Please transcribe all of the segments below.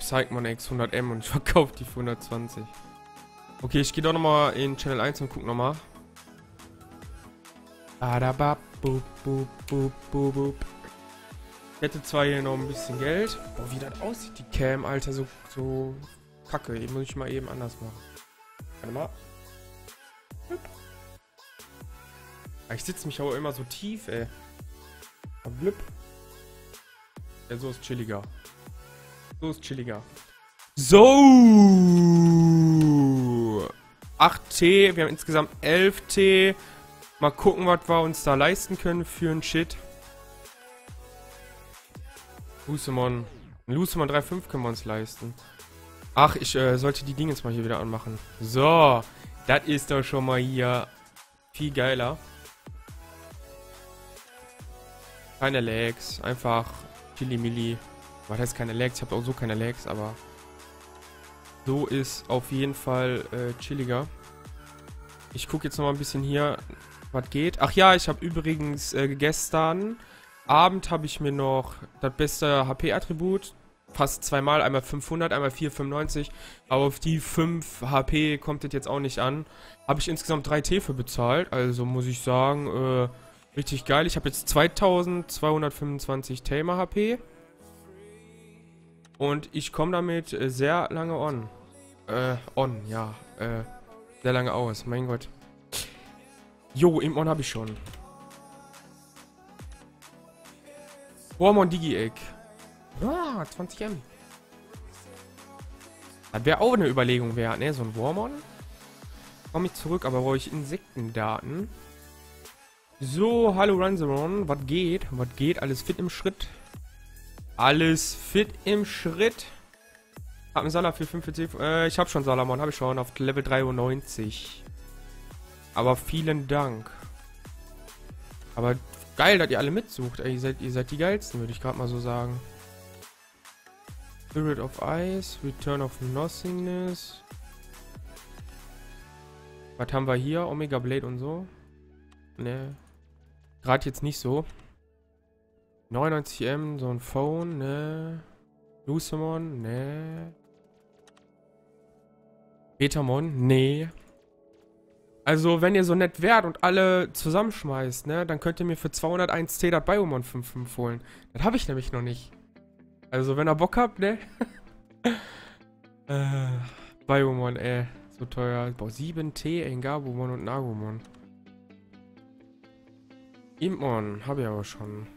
Psychmon X 100M und ich verkaufe die für 120. Okay, ich gehe doch nochmal in Channel 1 und guck nochmal. Ich hätte zwar hier noch ein bisschen Geld. Boah, wie das aussieht, die Cam, Alter, so kacke. Die muss ich mal eben anders machen. Warte mal. Ich sitze mich aber immer so tief, ey. Blüpp. Ja, so ist chilliger. So ist chilliger. So. 8T. Wir haben insgesamt 11T. Mal gucken, was wir uns da leisten können für einen Shit. Lucemon. Lucemon 3.5 können wir uns leisten. Ach, ich sollte die Dinge jetzt mal hier wieder anmachen. So. Das ist doch schon mal hier viel geiler. Keine Lags. Einfach Chili-Milli. Was heißt keine Lags? Ich habe auch so keine Lags, aber so ist auf jeden Fall chilliger. Ich gucke jetzt noch mal ein bisschen hier, was geht. Ach ja, ich habe übrigens gestern Abend habe ich mir noch das beste HP-Attribut, fast zweimal, einmal 500, einmal 495, aber auf die 5 HP kommt das jetzt auch nicht an. Habe ich insgesamt 3T für bezahlt, also muss ich sagen, richtig geil. Ich habe jetzt 2225 Tamer HP und ich komme damit sehr lange on. Sehr lange aus, mein Gott. Jo, im On habe ich schon. Warmon Digi-Egg. Ah, 20M. Das wäre auch eine Überlegung wert, ne? So ein Warmon. Komme ich zurück, aber brauche ich Insektendaten. So, hallo Runzeron. Was geht? Was geht? Alles fit im Schritt. Alles fit im Schritt. Hab einen Salah für 45. Ich habe schon Salamon, habe ich schon auf Level 93. Aber vielen Dank. Aber geil, dass ihr alle mitsucht. Ey, ihr seid die geilsten, würde ich gerade mal so sagen. Spirit of Ice, Return of Nothingness. Was haben wir hier? Omega Blade und so? Ne. Gerade jetzt nicht so. 99M, so ein Phone, ne. Lucemon, ne. Betamon, nee. Also, wenn ihr so nett wärt und alle zusammenschmeißt, ne, dann könnt ihr mir für 201T das Biomon 5.5 holen. Das habe ich nämlich noch nicht. Also, wenn ihr Bock habt, ne? Biomon, ey. So teuer. Boah, 7T, Engabumon und Nagumon. Impmon, habe ich aber schon.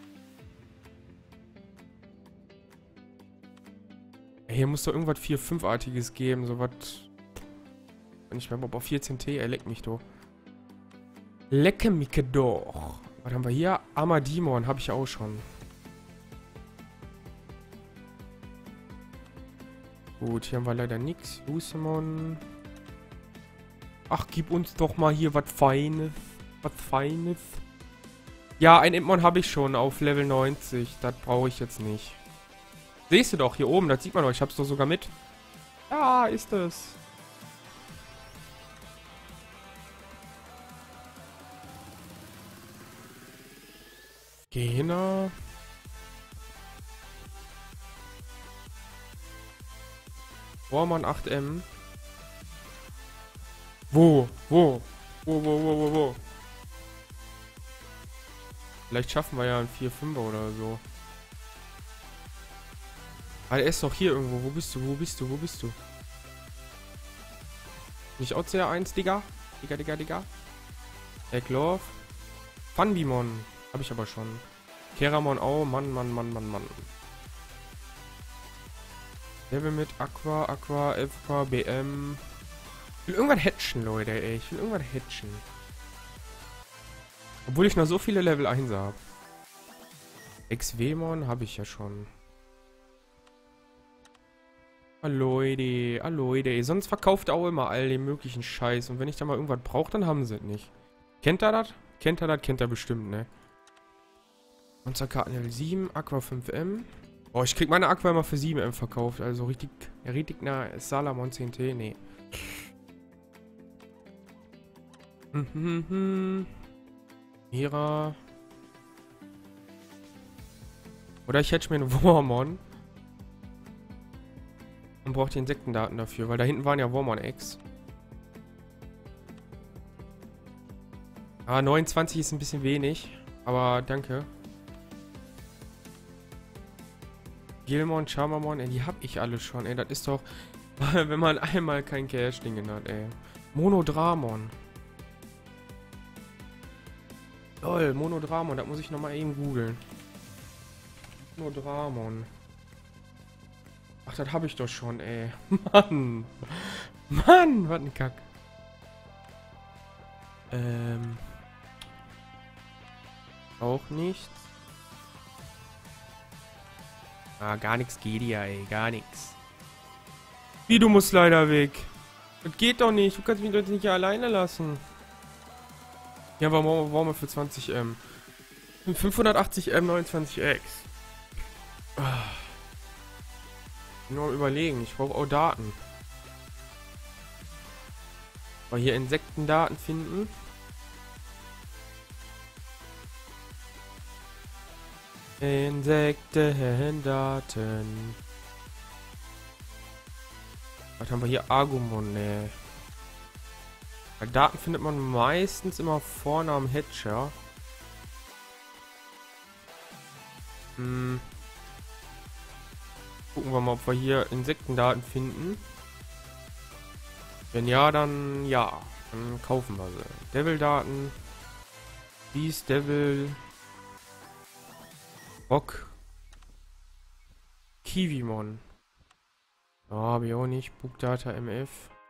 Ey, hier muss doch irgendwas 4-5-artiges geben, so was. Wenn ich mal Bob auf 14T, er leckt mich doch. Lecke mich doch. Was haben wir hier? Amadimon, habe ich auch schon. Gut, hier haben wir leider nichts. Lucemon. Ach, gib uns doch mal hier was Feines. Was Feines. Ja, ein Impmon habe ich schon auf Level 90. Das brauche ich jetzt nicht. Siehst du doch, hier oben, das sieht man doch. Ich hab's doch sogar mit. Ja, ist es. Genau. Warmon 8M. Wo? Wo? Vielleicht schaffen wir ja einen 4-5er oder so. Ah, der ist doch hier irgendwo. Wo bist du? Nicht OCR 1, Digga? Digga. Eklov. Funbimon. Habe ich aber schon. Keramon auch. Mann. Level mit Aqua, FK, BM. Ich will irgendwann hatchen, Leute, ey. Obwohl ich noch so viele Level 1 habe. XWmon habe ich ja schon. Leute. Sonst verkauft er auch immer all den möglichen Scheiß. Und wenn ich da mal irgendwas brauche, dann haben sie es nicht. Kennt er das? Kennt er bestimmt, ne? Monsterkarten Level 7, Aqua 5M. Oh, ich krieg meine Aqua immer für 7M verkauft. Also richtig nah. Salamon 10T, nee. Mira. Oder ich hätte mir einen Warmon. Und braucht die Insektendaten dafür, weil da hinten waren ja Wormon-Eggs. Ah, 29 ist ein bisschen wenig, aber danke. Gilmon, Charmamon, ey, die hab ich alle schon, ey, das ist doch, wenn man einmal kein Cash-Dingen hat, ey. Monodramon. Lol, Monodramon, das muss ich nochmal eben googeln. Monodramon. Ach, das habe ich doch schon, ey. Mann. Mann, was ein Kack. Auch nichts. Ah, gar nichts geht ja, ey. Gar nichts. Wie, du musst leider weg. Das geht doch nicht. Du kannst mich doch nicht hier alleine lassen. Ja, aber warum wir für 20M? 580M, 29X. Ah. Nur am Überlegen. Ich brauche auch Daten. Aber hier Insektendaten finden. Insektendaten. Was haben wir hier? Agumon, ne. Bei Daten findet man meistens immer vorne am Hatcher. Gucken wir mal, ob wir hier Insektendaten finden. Wenn ja, dann ja. Dann kaufen wir sie. Devil-Daten. Beast, Devil. Rock. Kiwimon. Ja, habe ich auch nicht. Bookdata MF.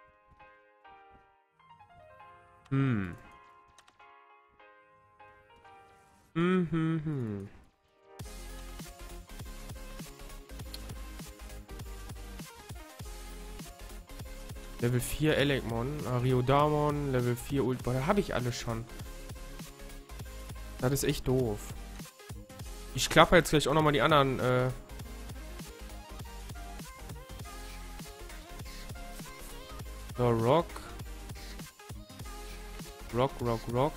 Level 4 Elecmon, Ariodamon, Level 4 Ult. Boah, da habe ich alles schon. Das ist echt doof. Ich klappe jetzt gleich auch nochmal die anderen, so, Rock. Rock.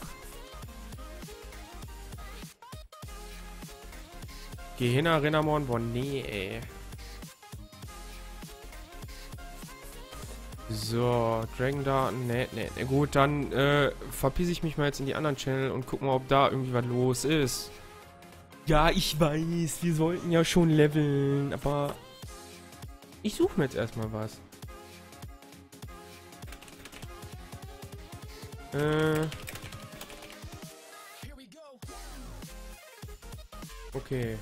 Gehenna, Renamon, boah, nee, ey. So, Dragon-Daten, ne. Gut, dann verpiesse ich mich mal jetzt in die anderen Channel und guck mal, ob da irgendwie was los ist. Ja, ich weiß, wir sollten ja schon leveln, aber ich suche mir jetzt erstmal was. Okay.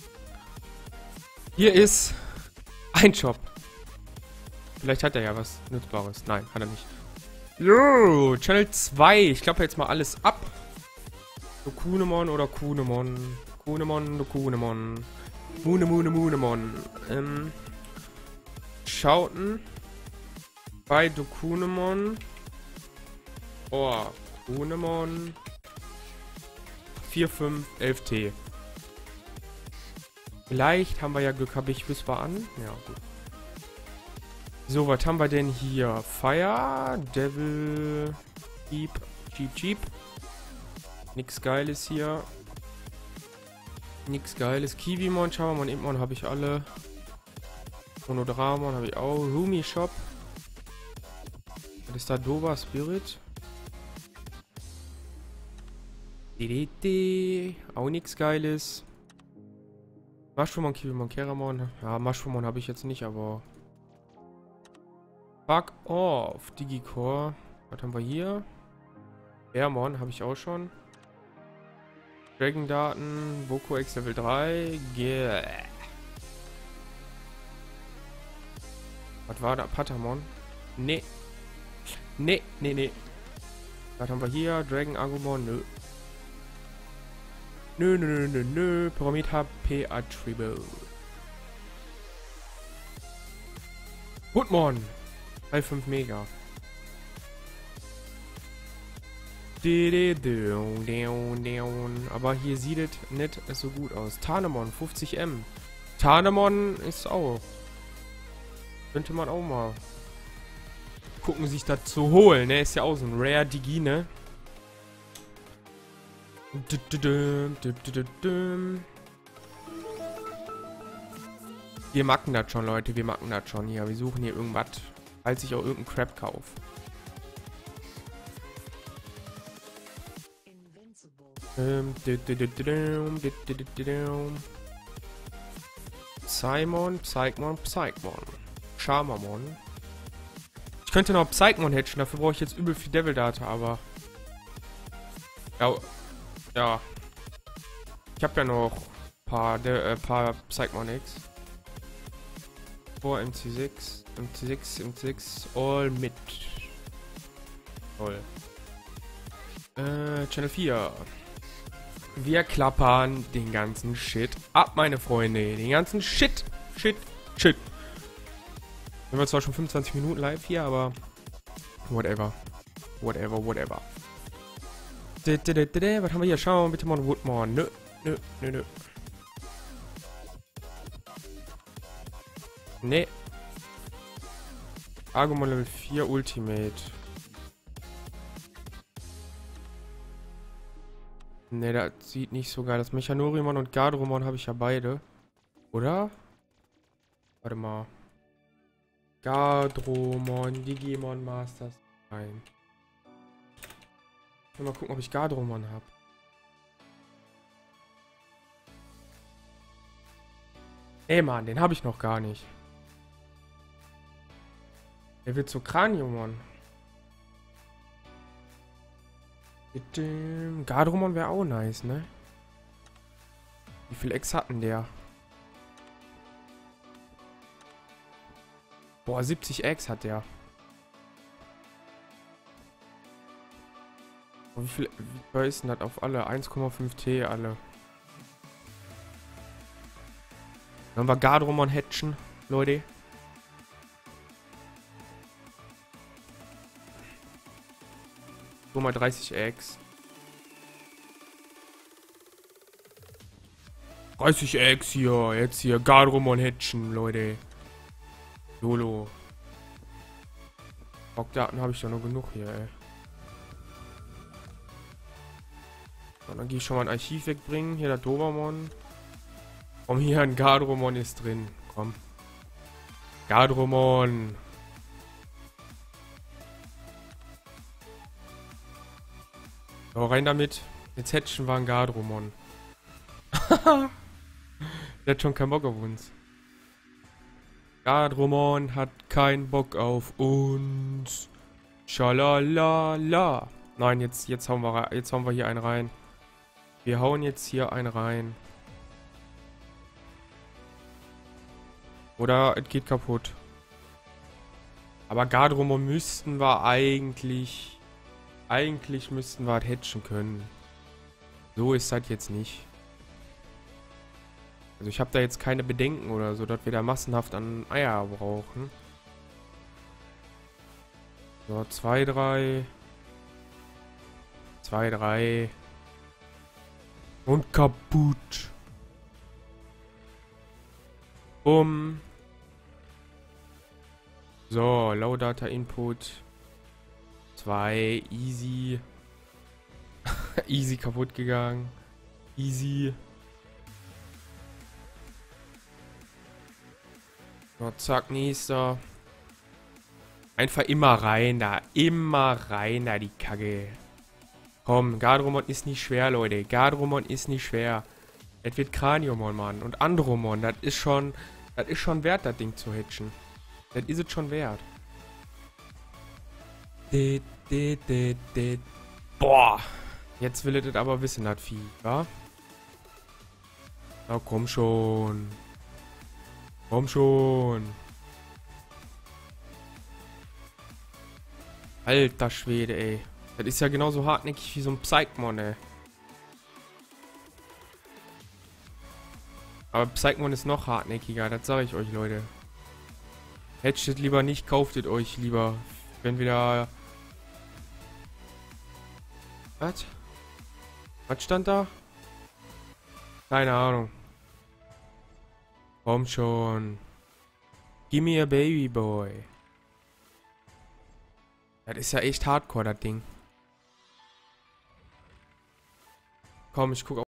Hier ist ein Shop. Vielleicht hat er ja was Nützbares. Nein, hat er nicht. Jo, Channel 2. Ich klappe jetzt mal alles ab. So Kunemon oder Kunemon. Kunemon. Munemon. Schauten. Bei Dokunemon. Oh, Kunemon. 4,5, 11T. Vielleicht haben wir ja Glück, habe ich Whisper an. Ja, gut. So, was haben wir denn hier? Fire, Devil, Cheap. Nix Geiles hier. Nix Geiles. Kiwimon, Charmamon, Impmon habe ich alle. Monodramon habe ich auch. Rumi Shop. Was ist da? Dova Spirit. Auch nichts Geiles. Mushroomon, Kiwimon, Keramon. Ja, Mushroomon habe ich jetzt nicht, aber... Fuck off, Digicore. Was haben wir hier? Airmon habe ich auch schon. Dragon-Daten, Boko X Level 3. Was war da? Patamon? Nee. Was haben wir hier? Dragon Agumon? Nö. Pyramid HP Attribute. Woodmon. 3,5 Mega. Aber hier sieht es nicht so gut aus. Tarnemon, 50M. Tarnemon ist auch. Könnte man auch mal gucken, sich das zu holen. Ne, ist ja auch so ein Rare Digi, ne? Wir macken das schon, Leute. Wir macken das schon hier. Wir suchen hier irgendwas, falls ich auch irgendeinen Crap kaufe. Psymon. Charmamon. Ich könnte noch Psychmon hatchen, dafür brauche ich jetzt übel viel Devil Data, aber... Ja. Ich habe ja noch paar Psychmon X. Vor MC6, all mit. Toll. Channel 4. Wir klappern den ganzen Shit ab, meine Freunde. Den ganzen Shit. Shit. Sind wir zwar schon 25 Minuten live hier, aber whatever. Was haben wir hier? Schauen wir bitte mal Woodmon. Nö. Nee. Agumon Level 4 Ultimate. Ne, das sieht nicht so geil aus. Mechanorimon und Gardromon habe ich ja beide. Oder? Warte mal. Gardromon, Digimon Masters. Nein. Ich will mal gucken, ob ich Gardromon habe. Ey, Mann, den habe ich noch gar nicht. Der wird zu Craniumon. Mit dem Gardromon wäre auch nice, ne? Wie viel X hatten der? Boah, 70 X hat der. Und wie viel ist denn das auf alle? 1,5 T alle. Dann wir Gardromon hatchen, Leute. So mal 30 X. 30 X hier. Jetzt hier Gardromon hatchen, Leute. YOLO. Bockdaten habe ich doch noch genug hier, ey. So, dann gehe ich schon mal ein Archiv wegbringen. Hier der Dobermon. Komm hier, ein Gardromon ist drin. Komm. Gardromon. So, rein damit. Jetzt hatchen wir ein Gardromon. Der hat schon keinen Bock auf uns. Gardromon hat keinen Bock auf uns. Schalalala. Nein, jetzt hauen wir hier einen rein. Wir hauen jetzt hier einen rein. Oder es geht kaputt. Aber Gardromon müssten wir eigentlich... Eigentlich müssten wir es hatchen können. So ist das jetzt nicht. Also ich habe da jetzt keine Bedenken oder so, dass wir da massenhaft an Eier brauchen. So, 2, 3. 2, 3. Und kaputt. So, Low Data Input. 2, easy. Easy kaputt gegangen. Easy. So, zack, nächster. Einfach immer rein da. Immer rein da, die Kacke. Komm, Gardromon ist nicht schwer, Leute. Gardromon ist nicht schwer. Es wird Craniumon, Mann. Und Andromon, das ist schon wert, das Ding zu hatchen. Das ist es schon wert. Boah. Jetzt will es aber wissen, das Vieh, wa? Na komm schon. Komm schon. Alter Schwede, ey. Das ist ja genauso hartnäckig wie so ein Psychmon, ey. Aber Psychmon ist noch hartnäckiger, das sage ich euch, Leute. Hatchet lieber nicht, kauft es euch lieber. Wenn wieder... Was? Was stand da? Keine Ahnung. Komm schon. Gimme a baby boy. Das ist ja echt hardcore, das Ding. Komm, ich guck auf.